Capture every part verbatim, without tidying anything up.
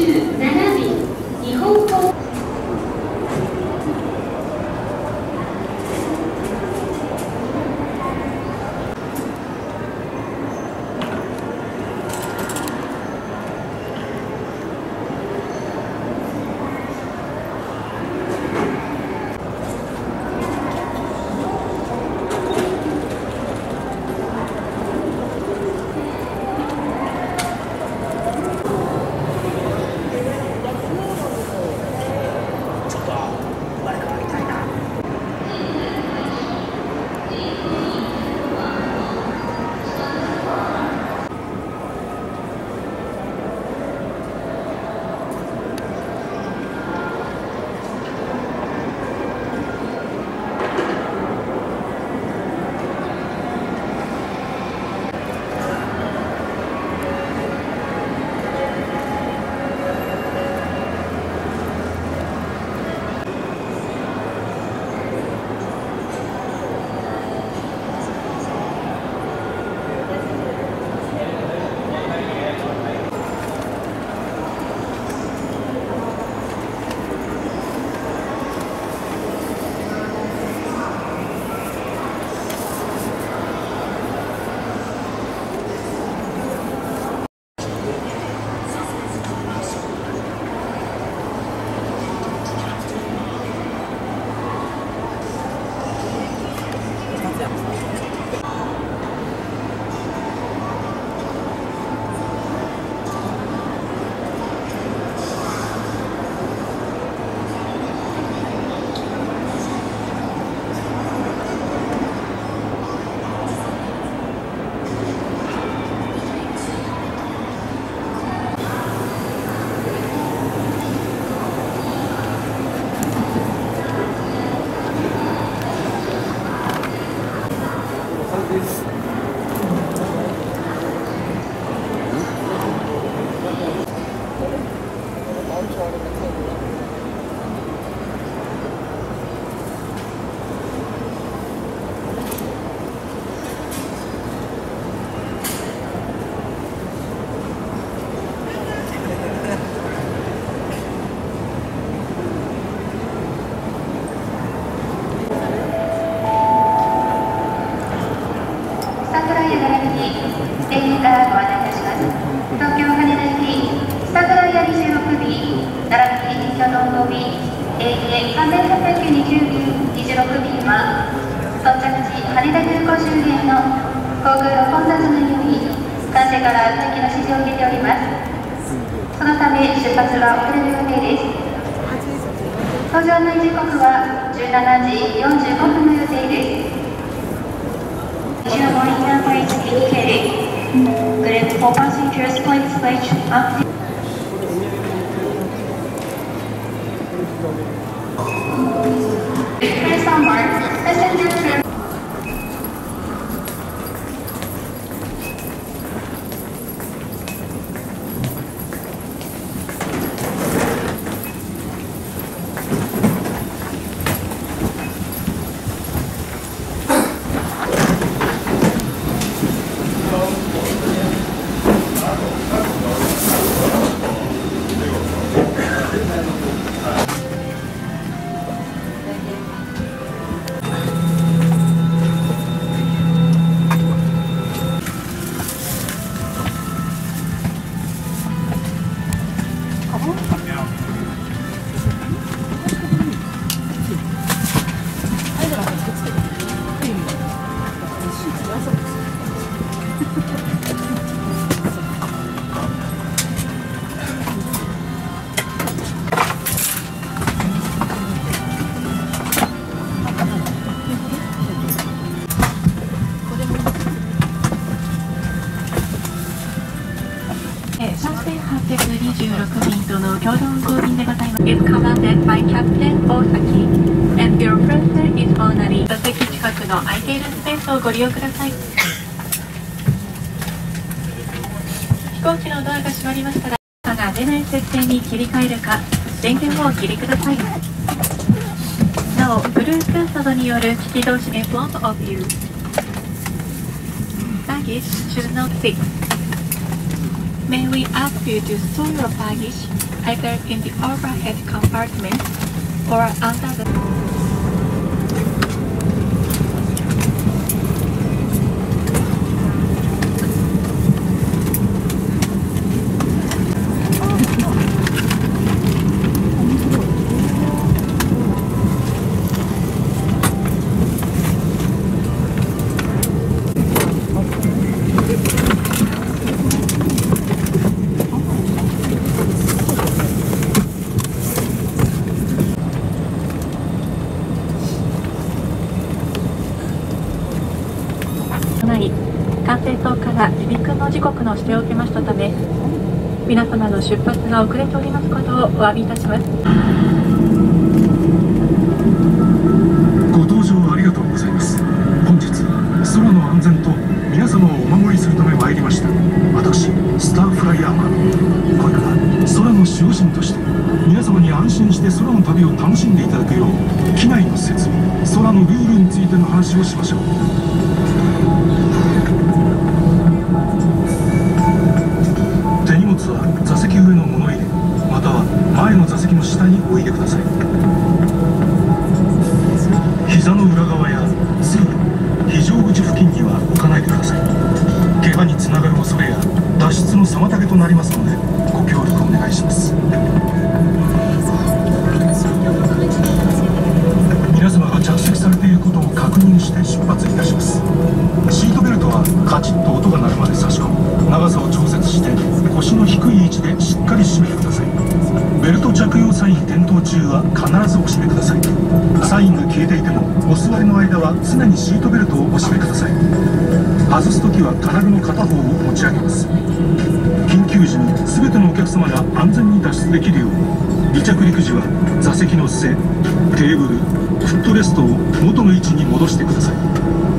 うななびん日本航空 is commanded by Captain Osaki, and your flight is only 座席近くの空いているスペースをご利用ください。飛行機のドアが閉まりましたら、電波が出ない設定に切り替えるか、電源をお切りください。なお、Bluetooth などによる機器同士 in front of you. Baggage should not sit. May we ask you to store your baggage either in the overhead compartment or under the管制塔から離陸の時刻の指定を受けましたため、皆様の出発が遅れておりますことをお詫びいたします。 ご搭乗ありがとうございます。本日空の安全と皆様をお守りするため参りました私スターフライヤーマン。これから空の守護神として皆様に安心して空の旅を楽しんでいただくよう、機内の設備、空のルールについての話をしましょう。手荷物は座席上の物入れ、または前の座席の下にお入れください。膝の裏側や通路、非常口付近には置かないでください。怪我につながる恐れや脱出の妨げとなりますのでご協力お願いします。皆様が着席されていることを確認して出発いたします。シートベルトはカチッと音が鳴るまで差し込み、長さを調節して腰の低い位置でしっかり締めてください。ベルト着用サイン点灯中は必ずお締めください。サインが消えていてもお座りの間は常にシートベルトをお締めください。外すときは金具の片方を持ち上げます。緊急時に全てのお客様が安全に脱出できるように、離着陸時は座席の背、テーブル、フットレストを元の位置に戻してください。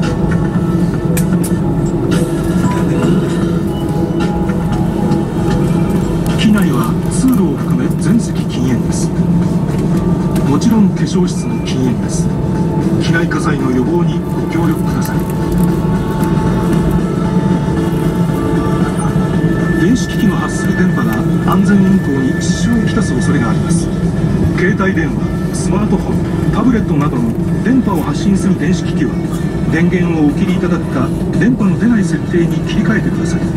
機内は通路を含め全席禁煙です。もちろん化粧室も禁煙です。機内火災の予防にご協力ください。電子機器の発する電波が安全運行に支障をきたす恐れがあります。携帯電話、スマートフォン、タブレットなどの電波を発信する電子機器は電源をお切りいただくか電波の出ない設定に切り替えてください。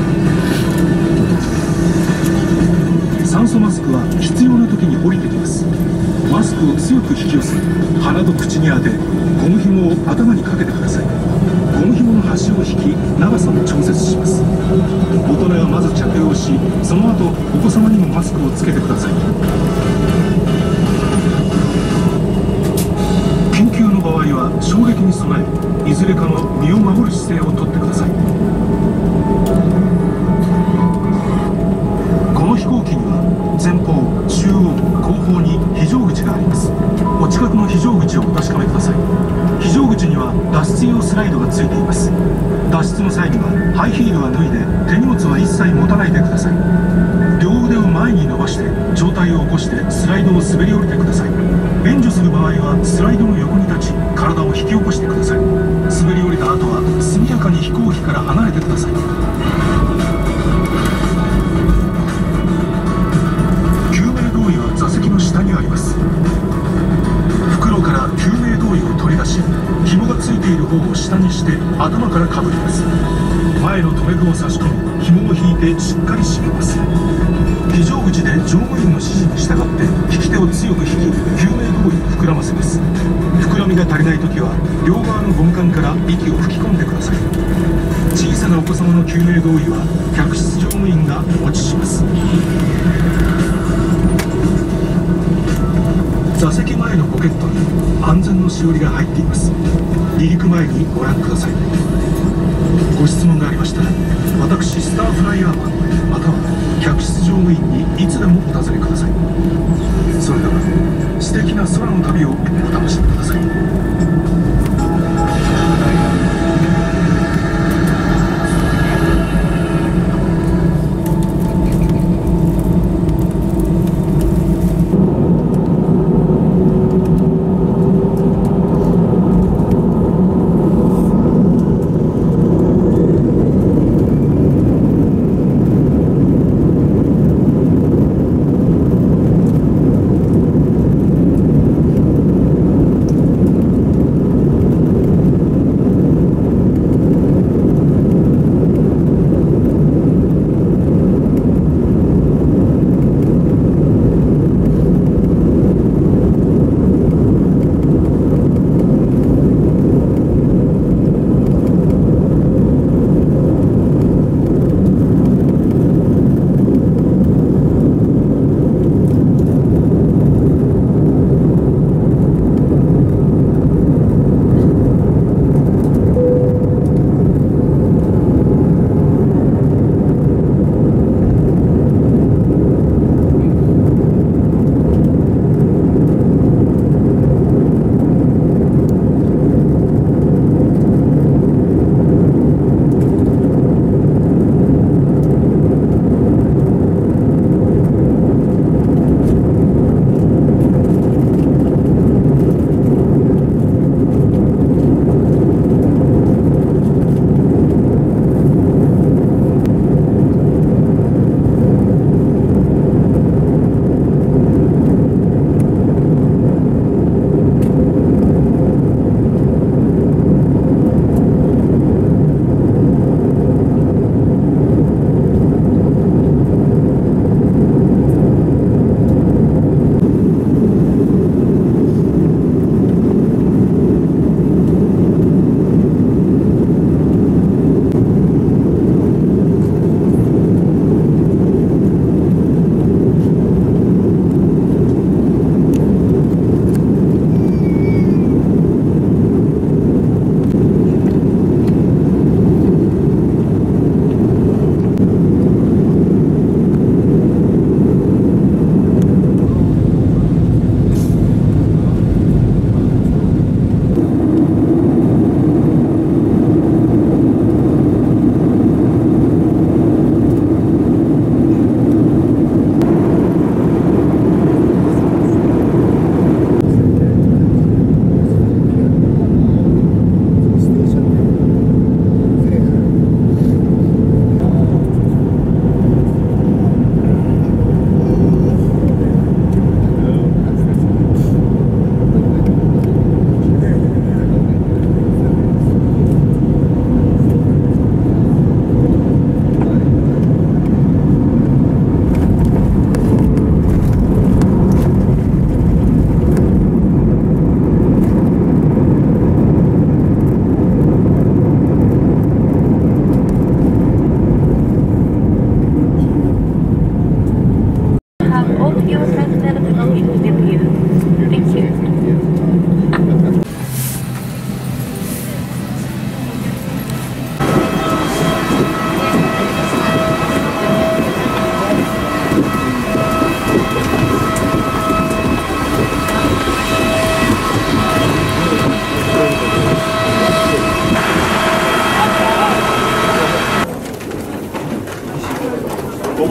酸素マスクは必要な時に降りてきます。マスクを強く引き寄せ鼻と口に当て、ゴム紐を頭にかけてください。ゴム紐の端を引き長さを調節します。大人はまず着用し、その後お子様にもマスクをつけてください。緊急の場合は衝撃に備え、いずれかの身を守る姿勢をとってください。この飛行機には前方、中央、後方に非常口があります。お近くの非常口をお確かめください。非常口には脱出用スライドがついています。脱出の際にはハイヒールは脱いで手荷物は一切持たないでください。両腕を前に伸ばして上体を起こしてスライドを滑り降りてください。援助する場合はスライドの横に立ち体を引き起こしてください。滑り降りた後は速やかに飛行機から離れてください。座席の下にあります。袋から救命胴衣を取り出し、紐がついている方を下にして頭からかぶります。前の留め具を差し込み紐を引いてしっかり締めます。非常口で乗務員の指示に従って引き手を強く引き救命胴衣を膨らませます。膨らみが足りない時は両側のゴム管から息を吹き込んでください。小さなお子様の救命胴衣は客室乗務員がお持ちします。座席前のポケットに安全のしおりが入っています。離陸前にご覧ください。ご質問がありましたら私スターフライヤーマンまたは客室乗務員にいつでもお尋ねください。それでは素敵な空の旅をお楽しみください。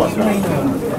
しないのよ。